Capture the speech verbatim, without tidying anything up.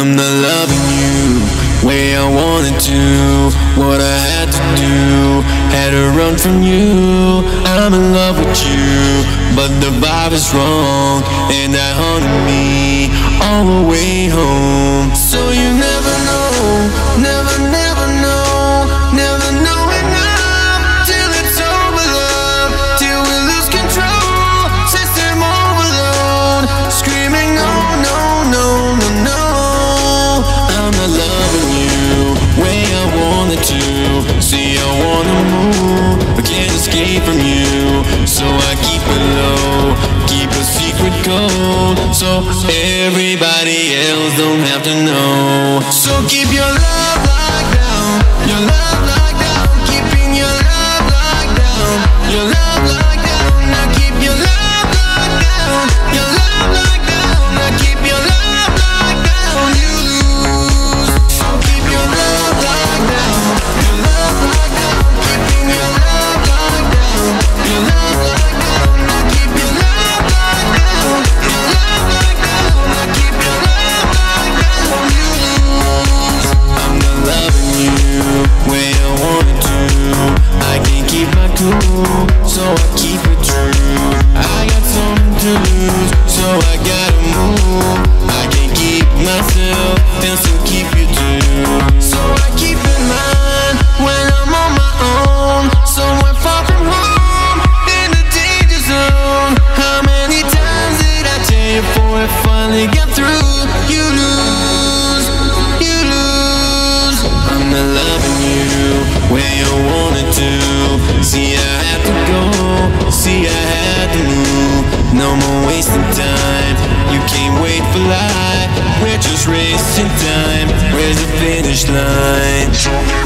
I'm not loving you way I wanted to. What I had to do, had to run from you. I'm in love with you, but the vibe is wrong, and that haunted me all the way home. So you never know, never, never know, never know enough till it's over, love, till we lose control. System overload, screaming no, no, no, no, no. I'm not loving you way I wanted to. See, I wanna move, but can't escape from you. So I keep it low, keep a secret code, so everybody else don't have to know. So keep your love locked down, your love locked down, keeping your love locked down, your love locked down. Now keep your love locked down, your love locked down. Now keep your love locked down. You lose. So keep your love locked down, your love locked down, keeping your love locked down, your love locked down. Now keep your love locked down, your love locked down. Now keep your love locked down. You lose. I'm not loving you way I wanted to. I can't keep my cool, so I keep it true. I got something to lose, so I gotta move. I can't keep myself and still keep you too. So I keep in mind when I'm on my own, somewhere far from home, in the danger zone. How many times did I tell you before it finally got through? You lose, you lose. I'm not loving you way I wanted to. See, I had to go, see, I had to move. No more wasting time, you can't wait for life. We're just racing time, where's the finish line?